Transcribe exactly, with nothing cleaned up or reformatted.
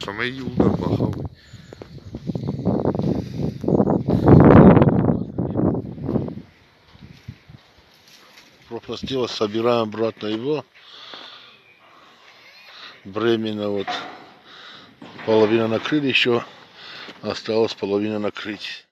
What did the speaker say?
Самый юга паховый. Пропустилось, собираем обратно его. Временно вот половина накрыли, еще осталось половина накрыть.